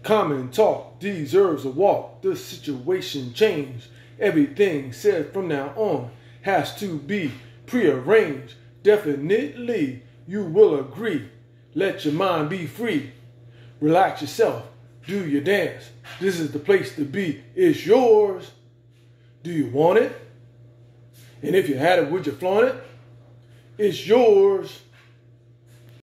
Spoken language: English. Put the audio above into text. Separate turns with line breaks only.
Common talk deserves a walk. The situation changed. Everything said from now on has to be prearranged. Definitely you will agree. Let your mind be free. Relax yourself. Do your dance. This is the place to be. It's yours. Do you want it? And if you had it, would you flaunt it? It's yours.